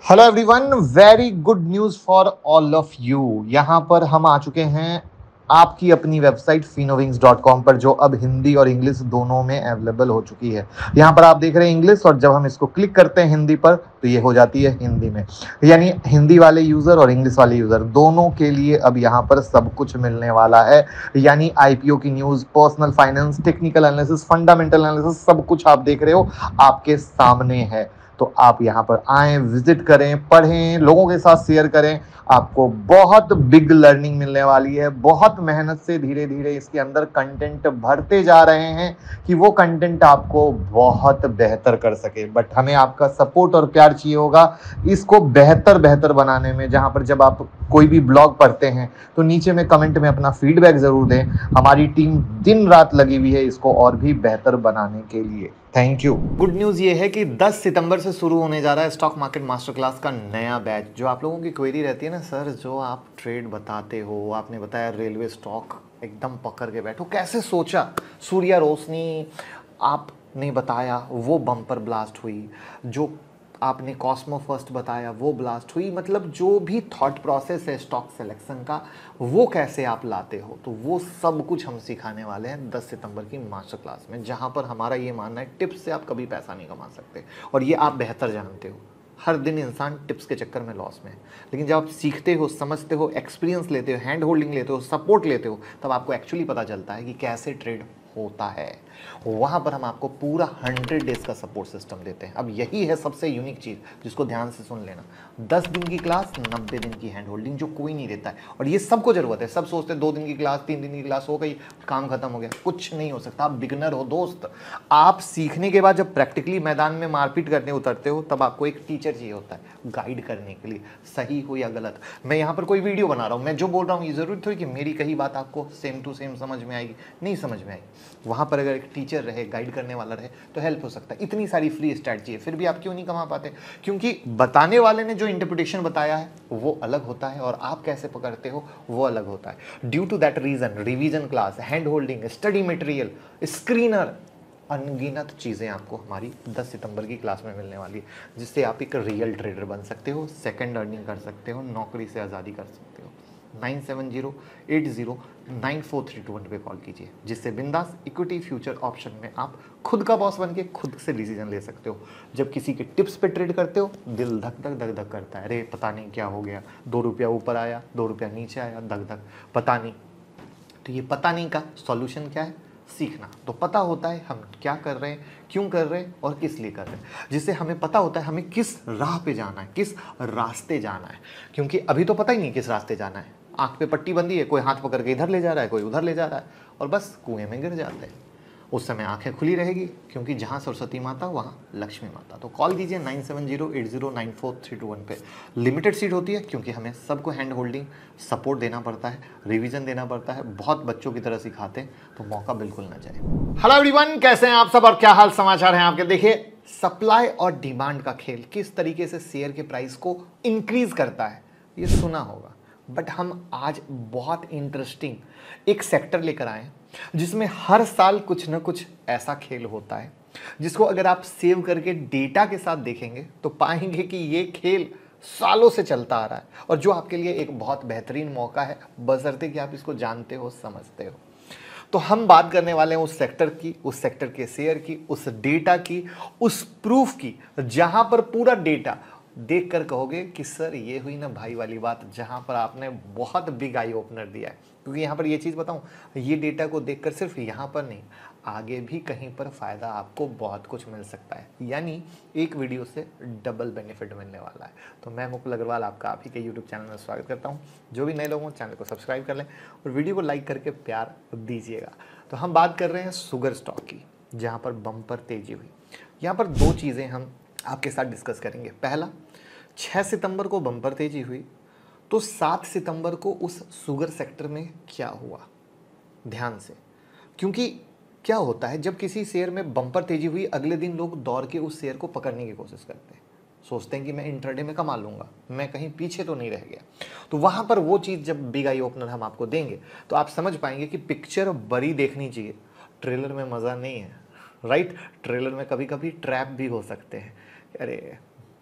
Hello everyone, very good news for all of you. यहाँ पर हम आ चुके हैं आपकी अपनी वेबसाइट finovings.com पर, जो अब हिंदी और इंग्लिश दोनों में अवेलेबल हो चुकी है। यहाँ पर आप देख रहे हैं इंग्लिश, और जब हम इसको क्लिक करते हैं हिंदी पर तो ये हो जाती है हिंदी में। यानी हिंदी वाले यूज़र और इंग्लिश वाले यूज़र दोनों के लिए अब यहाँ पर सब कुछ मिलने वाला है। यानी आईपीओ की news, personal finance, technical analysis, fundamental analysis, सब कुछ आप देख रहे हो आपके सामने है। तो आप यहाँ पर आएं, विजिट करें, पढ़ें, लोगों के साथ शेयर करें। आपको बहुत बिग लर्निंग मिलने वाली है। बहुत मेहनत से धीरे धीरे इसके अंदर कंटेंट भरते जा रहे हैं कि वो कंटेंट आपको बहुत बेहतर कर सके। बट हमें आपका सपोर्ट और प्यार चाहिए होगा इसको बेहतर बेहतर बनाने में। जहां पर जब आप कोई भी ब्लॉग पढ़ते हैं तो नीचे में कमेंट में अपना फीडबैक जरूर दें। हमारी टीम दिन रात लगी हुई है इसको और भी बेहतर बनाने के लिए। Thank you. गुड न्यूज़ ये है कि 10 सितंबर से शुरू होने जा रहा है स्टॉक मार्केट मास्टर क्लास का नया बैच। जो आप लोगों की क्वेरी रहती है ना, सर जो आप ट्रेड बताते हो, आपने बताया रेलवे स्टॉक एकदम पकड़ के बैठो, कैसे सोचा? सूर्या रोशनी आपने बताया वो बम्पर ब्लास्ट हुई, जो आपने कॉस्मो फर्स्ट बताया वो ब्लास्ट हुई। मतलब जो भी थॉट प्रोसेस है स्टॉक सिलेक्शन का, वो कैसे आप लाते हो, तो वो सब कुछ हम सिखाने वाले हैं 10 सितंबर की मास्टर क्लास में। जहां पर हमारा ये मानना है टिप्स से आप कभी पैसा नहीं कमा सकते, और ये आप बेहतर जानते हो। हर दिन इंसान टिप्स के चक्कर में लॉस में है, लेकिन जब आप सीखते हो, समझते हो, एक्सपीरियंस लेते हो, हैंड होल्डिंग लेते हो, सपोर्ट लेते हो, तब आपको एक्चुअली पता चलता है कि कैसे ट्रेड होता है। वहां पर हम आपको पूरा 100 डेज का सपोर्ट सिस्टम देते हैं। अब यही है सबसे यूनिक चीज, जिसको ध्यान से सुन लेना। 10 दिन की क्लास, 90 दिन की हैंड होल्डिंग, जो कोई नहीं देता है। और ये सबको जरूरत है। सब सोचते हैं 2 दिन की क्लास, 3 दिन की क्लास हो गई, काम खत्म हो गया। कुछ नहीं हो सकता। आप बिगनर हो दोस्त। आप सीखने के बाद जब प्रैक्टिकली मैदान में मारपीट करने उतरते हो, तब आपको एक टीचर चाहिए होता है गाइड करने के लिए, सही हो या गलत। मैं यहाँ पर कोई वीडियो बना रहा हूँ, मैं जो बोल रहा हूँ ये जरूरी थोड़ी कि मेरी कही बात आपको सेम टू सेम समझ में आएगी, नहीं समझ में आएगी। वहाँ पर अगर एक टीचर रहे, गाइड करने वाला रहे, तो हेल्प हो सकता है। इतनी सारी फ्री स्ट्रैटेजी है, फिर भी आप क्यों नहीं कमा पाते? क्योंकि बताने वाले ने जो इंटरप्रिटेशन बताया है वो अलग होता है, और आप कैसे पकड़ते हो वो अलग होता है। Due to that reason revision class, hand holding, study material, screener, अनगिनत चीज़ें आपको हमारी 10 सितंबर की क्लास में मिलने वाली है, जिससे आप एक रियल ट्रेडर बन सकते हो, सेकंड अर्निंग कर सकते हो, नौकरी से आज़ादी कर सकते हो। 9708094321 पे कॉल कीजिए, जिससे बिंदास इक्विटी फ्यूचर ऑप्शन में आप खुद का बॉस बन के खुद से डिसीजन ले सकते हो। जब किसी के टिप्स पे ट्रेड करते हो, दिल धक धक धक धक करता है, अरे पता नहीं क्या हो गया, 2 रुपया ऊपर आया, 2 रुपया नीचे आया, धक धक, पता नहीं। तो ये पता नहीं का सॉल्यूशन क्या है? सीखना। तो पता होता है हम क्या कर रहे हैं, क्यों कर रहे हैं, और किस लिए कर रहे हैं। जिससे हमें पता होता है हमें किस राह पे जाना है, किस रास्ते जाना है। क्योंकि अभी तो पता ही नहीं किस रास्ते जाना है। आंख पे पट्टी बंदी है, कोई हाथ पकड़ के इधर ले जा रहा है, कोई उधर ले जा रहा है, और बस कुएं में गिर जाते हैं। उस समय आंखें खुली रहेगी, क्योंकि जहां सरस्वती माता वहां लक्ष्मी माता। तो कॉल कीजिए 9708094321 पे। लिमिटेड सीट होती है, क्योंकि हमें सबको हैंड होल्डिंग सपोर्ट देना पड़ता है, रिवीजन देना पड़ता है, बहुत बच्चों की तरह सिखाते हैं, तो मौका बिल्कुल ना जाए। हेलो एवरीवन, कैसे हैं आप सब और क्या हाल समाचार हैं आपके? देखिए, सप्लाई और डिमांड का खेल किस तरीके से शेयर के प्राइस को इंक्रीज करता है ये सुना होगा। बट हम आज बहुत इंटरेस्टिंग एक सेक्टर लेकर आए हैं, जिसमें हर साल कुछ ना कुछ ऐसा खेल होता है, जिसको अगर आप सेव करके डेटा के साथ देखेंगे तो पाएंगे कि ये खेल सालों से चलता आ रहा है, और जो आपके लिए एक बहुत बेहतरीन मौका है, बशर्ते कि आप इसको जानते हो, समझते हो। तो हम बात करने वाले हैं उस सेक्टर की, उस सेक्टर के शेयर की, उस डेटा की, उस प्रूफ की, जहां पर पूरा डेटा देखकर कहोगे कि सर ये हुई ना भाई वाली बात, जहां पर आपने बहुत बिग आई ओपनर दिया है। क्योंकि यहां पर ये चीज बताऊं, ये डेटा को देखकर सिर्फ यहां पर नहीं, आगे भी कहीं पर फायदा आपको बहुत कुछ मिल सकता है। यानी एक वीडियो से डबल बेनिफिट मिलने वाला है। तो मैं मुकुल अग्रवाल आपका आप ही के यूट्यूब चैनल में स्वागत करता हूं। जो भी नए लोग हों, चैनल को सब्सक्राइब कर लें और वीडियो को लाइक करके प्यार दीजिएगा। तो हम बात कर रहे हैं शुगर स्टॉक की, जहां पर बम्पर तेजी हुई। यहाँ पर 2 चीज़ें हम आपके साथ डिस्कस करेंगे। पहला, 6 सितंबर को बम्पर तेजी हुई, तो 7 सितंबर को उस शुगर सेक्टर में क्या हुआ, ध्यान से। क्योंकि क्या होता है, जब किसी शेयर में बम्पर तेजी हुई, अगले दिन लोग दौड़ के उस शेयर को पकड़ने की कोशिश करते हैं। सोचते हैं कि मैं इंट्राडे में कमा लूंगा, मैं कहीं पीछे तो नहीं रह गया। तो वहां पर वो चीज़ जब बिग आई ओपनर हम आपको देंगे, तो आप समझ पाएंगे कि पिक्चर बड़ी देखनी चाहिए, ट्रेलर में मज़ा नहीं है। राइट? ट्रेलर में कभी कभी ट्रैप भी हो सकते हैं। अरे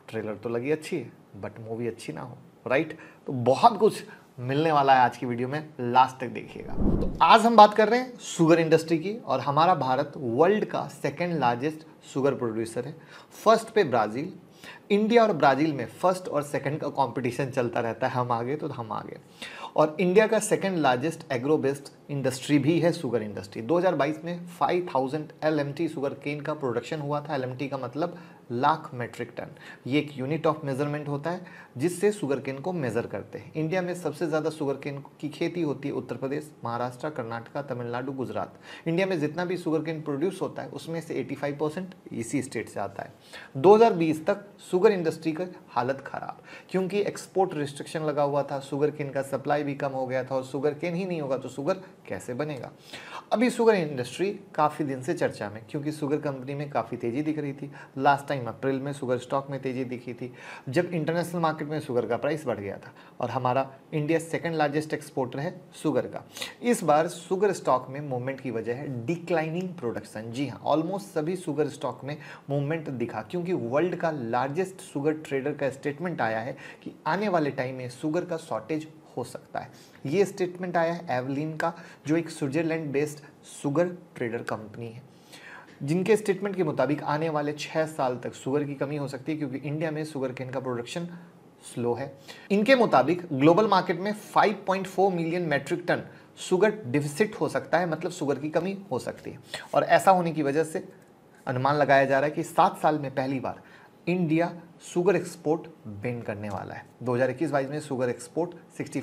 ट्रेलर तो लगी अच्छी है बट मूवी अच्छी ना हो, राइट। तो बहुत कुछ मिलने वाला है आज की वीडियो में, लास्ट तक देखिएगा। तो आज हम बात कर रहे हैं शुगर इंडस्ट्री की, और हमारा भारत वर्ल्ड का सेकंड लार्जेस्ट शुगर प्रोड्यूसर है। फर्स्ट पे ब्राज़ील, इंडिया और ब्राज़ील में फर्स्ट और सेकंड का कंपटीशन चलता रहता है, हम आगे तो हम आगे। और इंडिया का second largest agro based industry भी है शुगर इंडस्ट्री। 2022 में 5000 LMT शुगर केन का प्रोडक्शन हुआ था। LMT का मतलब लाख मेट्रिक टन। ये एक यूनिट ऑफ मेजरमेंट होता है जिससे शुगर केन को मेज़र करते हैं। इंडिया में सबसे ज़्यादा शुगर केन की खेती होती है उत्तर प्रदेश, महाराष्ट्र, कर्नाटका, तमिलनाडु, गुजरात। इंडिया में जितना भी शुगर केन प्रोड्यूस होता है उसमें से 85% इसी स्टेट से आता है। 2020 तक शुगर इंडस्ट्री की हालत ख़राब, क्योंकि एक्सपोर्ट रिस्ट्रिक्शन लगा हुआ था, शुगर केन का सप्लाई भी कम हो गया था, और शुगर केन ही नहीं होगा तो शुगर कैसे बनेगा। अभी शुगर इंडस्ट्री काफ़ी दिन से चर्चा में, क्योंकि शुगर कंपनी में काफ़ी तेज़ी दिख रही थी। लास्ट टाइम अप्रैल में शुगर स्टॉक में तेज़ी दिखी थी जब इंटरनेशनल मार्केट में शुगर का प्राइस बढ़ गया था, और हमारा इंडिया सेकंड लार्जेस्ट एक्सपोर्टर है शुगर का। इस बार शुगर स्टॉक में मूवमेंट की वजह है डिक्लाइनिंग प्रोडक्शन। जी हाँ, ऑलमोस्ट सभी शुगर स्टॉक में मूवमेंट दिखा, क्योंकि वर्ल्ड का लार्जेस्ट शुगर ट्रेडर का स्टेटमेंट आया है कि आने वाले टाइम में शुगर का शॉर्टेज हो सकता है। ये स्टेटमेंट आया है एवलिन का, जो एक Switzerland based sugar trader company है, जिनके स्टेटमेंट के मुताबिक आने वाले 6 साल तक शुगर की कमी हो सकती है, क्योंकि इंडिया में शुगर केन का प्रोडक्शन स्लो है। इनके मुताबिक ग्लोबल मार्केट में 5.4 million metric ton sugar deficit हो सकता है, मतलब शुगर की कमी हो सकती है। और ऐसा होने की वजह से अनुमान लगाया जा रहा है कि 7 साल में पहली बार इंडिया शुगर एक्सपोर्ट बैन करने वाला है। 2021-22 में शुगर एक्सपोर्ट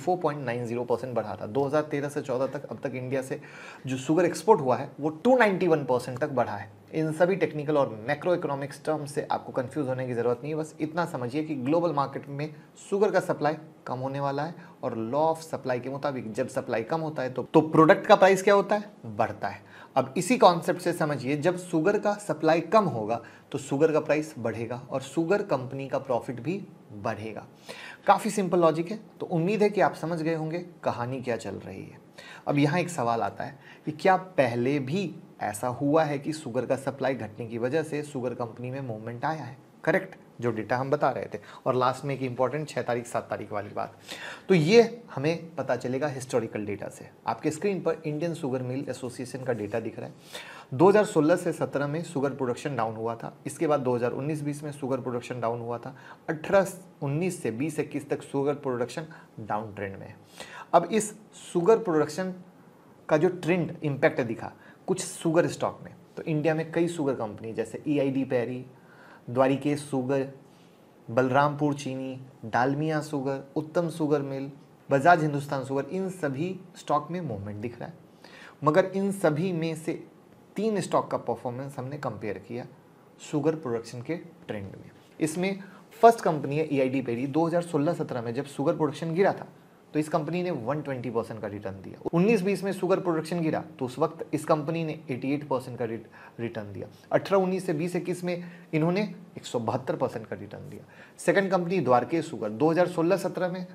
64.90% बढ़ा था। 2013 से 14 तक अब तक इंडिया से जो शुगर एक्सपोर्ट हुआ है वो 291% तक बढ़ा है। इन सभी टेक्निकल और मैक्रो इकोनॉमिक्स टर्म से आपको कंफ्यूज होने की ज़रूरत नहीं है। बस इतना समझिए कि ग्लोबल मार्केट में शुगर का सप्लाई कम होने वाला है, और लॉ ऑफ सप्लाई के मुताबिक जब सप्लाई कम होता है तो प्रोडक्ट का प्राइस क्या होता है, बढ़ता है। अब इसी कॉन्सेप्ट से समझिए, जब शुगर का सप्लाई कम होगा तो शुगर का प्राइस बढ़ेगा और शुगर कंपनी का प्रॉफिट भी बढ़ेगा। काफ़ी सिंपल लॉजिक है। तो उम्मीद है कि आप समझ गए होंगे कहानी क्या चल रही है। अब यहाँ एक सवाल आता है कि क्या पहले भी ऐसा हुआ है कि शुगर का सप्लाई घटने की वजह से शुगर कंपनी में मूवमेंट आया है? करेक्ट, जो डेटा हम बता रहे थे। और लास्ट में एक इंपॉर्टेंट 6 तारीख 7 तारीख वाली बात, तो ये हमें पता चलेगा हिस्टोरिकल डेटा से। आपके स्क्रीन पर इंडियन शुगर मिल एसोसिएशन का डेटा दिख रहा है। 2016 से 17 में शुगर प्रोडक्शन डाउन हुआ था। इसके बाद 2019-20 में शुगर प्रोडक्शन डाउन हुआ था। 18-19 से 20-21 तक शुगर प्रोडक्शन डाउन ट्रेंड में है। अब इस शुगर प्रोडक्शन का जो ट्रेंड इम्पैक्ट दिखा कुछ शुगर स्टॉक में, तो इंडिया में कई शुगर कंपनी जैसे EID Parry, Dwarikesh sugar, Balrampur Chini, Dalmia sugar, Uttam sugar mill, Bajaj Hindusthan sugar, इन सभी स्टॉक में मूवमेंट दिख रहा है। मगर इन सभी में से 3 स्टॉक का परफॉर्मेंस हमने कंपेयर किया शुगर प्रोडक्शन के ट्रेंड में। इसमें फर्स्ट कंपनी है EID पैरी। 2016-17 में जब शुगर प्रोडक्शन गिरा था तो इस कंपनी ने 120% का रिटर्न दिया। 19-20 में शुगर प्रोडक्शन गिरा तो उस वक्त इस कंपनी ने 88% का रिटर्न दिया। 18-19 से 20-21 में इन्होंने 172% का रिटर्न दिया। सेकंड कंपनी द्वारकेश शुगर, 2016-17 में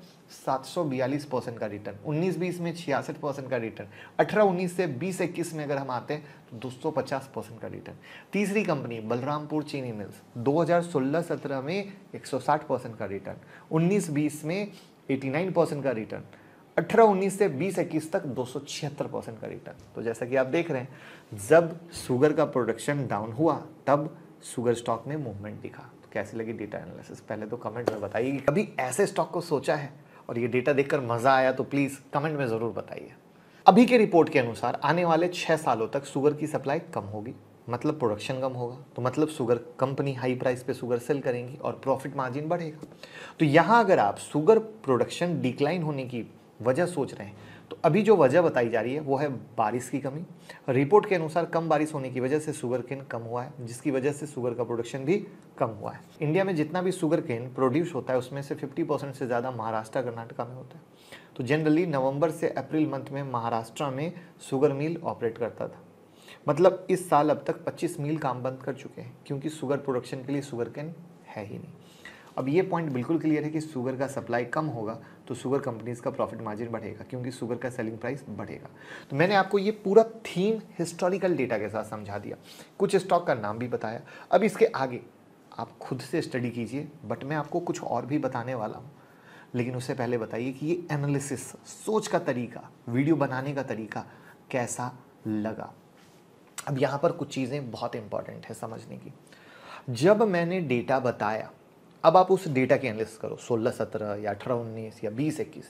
742% का रिटर्न, 19-20 में 66% का रिटर्न, 18-19 से 20-21 में अगर हम आते हैं तो 250% का रिटर्न। तीसरी कंपनी बलरामपुर चीनी मिल्स, 2016-17 में 160% का रिटर्न, 19-20 में 89% का रिटर्न, 18-19 से 20-21 तक 276% का रिटर्न। तो जैसा कि आप देख रहे हैं, जब शुगर का प्रोडक्शन डाउन हुआ तब शुगर स्टॉक में मूवमेंट दिखा। तो कैसी लगी डेटा एनालिसिस, पहले तो कमेंट में बताइए कि कभी ऐसे स्टॉक को सोचा है और ये डेटा देखकर मज़ा आया तो प्लीज़ कमेंट में ज़रूर बताइए। अभी के रिपोर्ट के अनुसार आने वाले 6 सालों तक शुगर की सप्लाई कम होगी, मतलब प्रोडक्शन कम होगा, तो मतलब शुगर कंपनी हाई प्राइस पे शुगर सेल करेंगी और प्रॉफिट मार्जिन बढ़ेगा। तो यहाँ अगर आप शुगर प्रोडक्शन डिक्लाइन होने की वजह सोच रहे हैं तो अभी जो वजह बताई जा रही है वो है बारिश की कमी। रिपोर्ट के अनुसार कम बारिश होने की वजह से शुगर केन कम हुआ है, जिसकी वजह से शुगर का प्रोडक्शन भी कम हुआ है। इंडिया में जितना भी शुगर केन प्रोड्यूस होता है उसमें से 50% से ज़्यादा महाराष्ट्र कर्नाटका में होता है। तो जनरली नवंबर से अप्रैल मंथ में महाराष्ट्र में शुगर मिल ऑपरेट करता था। मतलब इस साल अब तक 25 मिल काम बंद कर चुके हैं, क्योंकि शुगर प्रोडक्शन के लिए शुगर केन है ही नहीं। अब ये पॉइंट बिल्कुल क्लियर है कि शुगर का सप्लाई कम होगा तो शुगर कंपनीज का प्रॉफिट मार्जिन बढ़ेगा, क्योंकि शुगर का सेलिंग प्राइस बढ़ेगा। तो मैंने आपको ये पूरा थीम हिस्टोरिकल डेटा के साथ समझा दिया, कुछ स्टॉक का नाम भी बताया। अब इसके आगे आप खुद से स्टडी कीजिए, बट मैं आपको कुछ और भी बताने वाला हूँ। लेकिन उससे पहले बताइए कि ये एनालिसिस, सोच का तरीका, वीडियो बनाने का तरीका कैसा लगा। अब यहाँ पर कुछ चीज़ें बहुत इंपॉर्टेंट है समझने की। जब मैंने डेटा बताया, अब आप उस डेटा की एनालिसिस करो 16-17 या 18-19 या 20-21।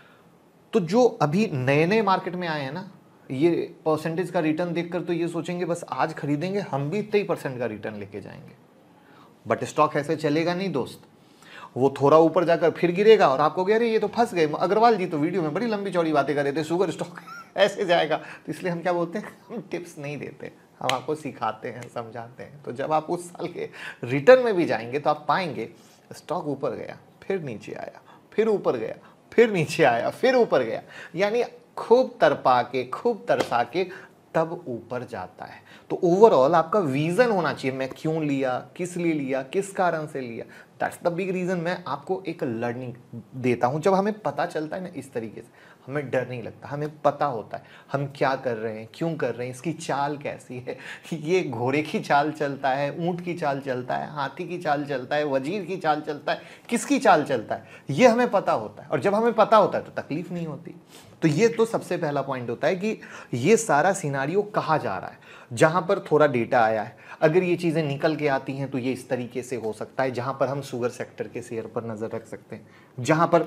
तो जो अभी नए नए मार्केट में आए हैं ना, ये परसेंटेज का रिटर्न देखकर तो ये सोचेंगे बस आज खरीदेंगे, हम भी इतने ही % का रिटर्न लेके जाएंगे। बट स्टॉक ऐसे चलेगा नहीं दोस्त, वो थोड़ा ऊपर जाकर फिर गिरेगा और आपको कह रहे ये तो फंस गए। अग्रवाल जी तो वीडियो में बड़ी लंबी चौड़ी बातें कर रहे थे, शुगर स्टॉक ऐसे जाएगा। तो इसलिए हम क्या बोलते हैं, हम टिप्स नहीं देते, हम आपको सिखाते हैं, समझाते हैं। तो जब आप उस साल के रिटर्न में भी जाएंगे तो आप पाएंगे स्टॉक ऊपर गया, फिर नीचे आया, फिर ऊपर गया, फिर नीचे आया, फिर ऊपर गया, यानी खूब तरपा के, खूब तरसा के तब ऊपर जाता है। तो ओवरऑल आपका विजन होना चाहिए, मैं क्यों लिया, किस लिए लिया, किस कारण से लिया। That's the big reason. मैं आपको एक लर्निंग देता हूं। जब हमें पता चलता है ना इस तरीके से, हमें डर नहीं लगता, हमें पता होता है हम क्या कर रहे हैं, क्यों कर रहे हैं, इसकी चाल कैसी है। ये घोड़े की चाल चलता है, ऊंट की चाल चलता है, हाथी की चाल चलता है, वजीर की चाल चलता है, किसकी चाल चलता है, ये हमें पता होता है। और जब हमें पता होता है तो तकलीफ नहीं होती। तो ये तो सबसे पहला पॉइंट होता है कि ये सारा सिनारियो कहाँ जा रहा है। जहां पर थोड़ा डेटा आया है, अगर ये चीज़ें निकल के आती हैं तो ये इस तरीके से हो सकता है। जहां पर हम शुगर सेक्टर के शेयर पर नज़र रख सकते हैं, जहां पर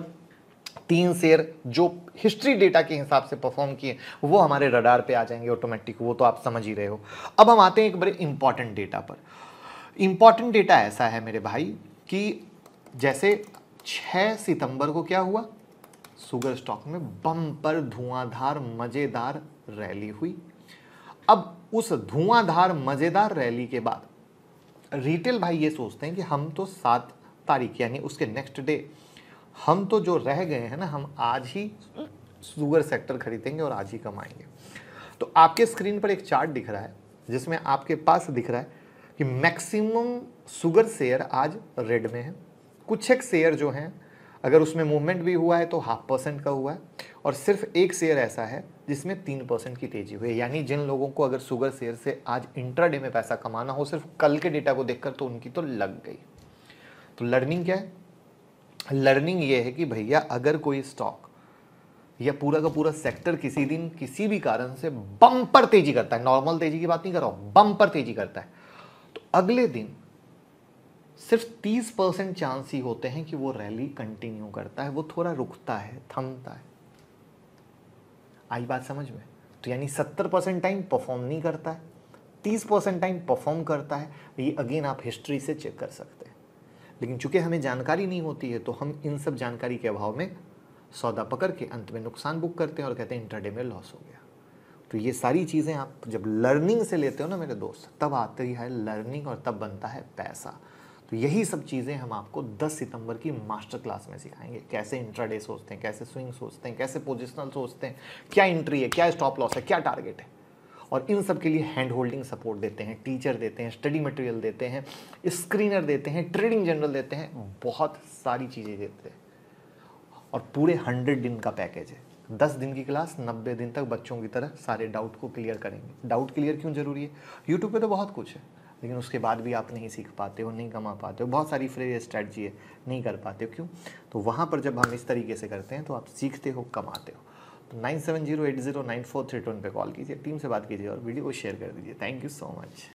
3 शेयर जो हिस्ट्री डेटा के हिसाब से परफॉर्म किए वो हमारे रडार पे आ जाएंगे ऑटोमेटिक, वो तो आप समझ ही रहे हो। अब हम आते हैं एक बड़े इंपॉर्टेंट डेटा पर। इंपॉर्टेंट डेटा ऐसा है मेरे भाई कि जैसे 6 सितंबर को क्या हुआ, शुगर स्टॉक में बम्पर धुआंधार मजेदार रैली हुई। अब उस धुआंधार मजेदार रैली के बाद रिटेल भाई ये सोचते हैं कि हम तो 7 तारीख यानी उसके नेक्स्ट डे हम तो जो रह गए हैं ना, हम आज ही शुगर सेक्टर खरीदेंगे और आज ही कमाएंगे। तो आपके स्क्रीन पर एक चार्ट दिख रहा है जिसमें आपके पास दिख रहा है कि मैक्सिमम शुगर शेयर आज रेड में है। कुछ एक शेयर जो हैं अगर उसमें मूवमेंट भी हुआ है तो 0.5% का हुआ है, और सिर्फ एक शेयर ऐसा है जिसमें 3% की तेजी हुई है। यानी जिन लोगों को अगर शुगर शेयर से आज इंट्राडे में पैसा कमाना हो सिर्फ कल के डेटा को देखकर, तो उनकी तो लग गई। तो लर्निंग क्या है? लर्निंग ये है कि भैया अगर कोई स्टॉक या पूरा का पूरा सेक्टर किसी दिन किसी भी कारण से बम्पर तेजी करता है, नॉर्मल तेजी की बात नहीं कर रहा हूं, बम्पर तेजी करता है, तो अगले दिन सिर्फ 30% चांस ही होते हैं कि वो रैली कंटिन्यू करता है, वो थोड़ा रुकता है, थमता है। आई बात समझ में? तो यानी 70% टाइम परफॉर्म नहीं करता है, 30% टाइम परफॉर्म करता है। ये अगेन आप हिस्ट्री से चेक कर सकते हैं। लेकिन चूंकि हमें जानकारी नहीं होती है तो हम इन सब जानकारी के अभाव में सौदा पकड़ के अंत में नुकसान बुक करते हैं और कहते हैं इंट्राडे में लॉस हो गया। तो ये सारी चीज़ें आप जब लर्निंग से लेते हो ना मेरे दोस्त, तब आती है लर्निंग और तब बनता है पैसा। तो यही सब चीज़ें हम आपको 10 सितंबर की मास्टर क्लास में सिखाएंगे। कैसे इंट्राडे सोचते हैं, कैसे स्विंग सोचते हैं, कैसे पोजिशनल सोचते हैं, क्या एंट्री है, क्या स्टॉप लॉस है, क्या टारगेट है। और इन सब के लिए हैंड होल्डिंग सपोर्ट देते हैं, टीचर देते हैं, स्टडी मटेरियल देते हैं, स्क्रीनर देते हैं, ट्रेडिंग जनरल देते हैं, बहुत सारी चीज़ें देते हैं। और पूरे 100 दिन का पैकेज है। 10 दिन की क्लास, 90 दिन तक बच्चों की तरह सारे डाउट को क्लियर करेंगे। डाउट क्लियर क्यों जरूरी है? यूट्यूब पे तो बहुत कुछ है, लेकिन उसके बाद भी आप नहीं सीख पाते हो, नहीं कमा पाते हो। बहुत सारी फ्री स्ट्रैटेजी है, नहीं कर पाते हो। क्यों? तो वहाँ पर जब हम इस तरीके से करते हैं तो आप सीखते हो, कमाते हो। तो 9708094321 पे कॉल कीजिए, टीम से बात कीजिए और वीडियो को शेयर कर दीजिए। Thank you so much.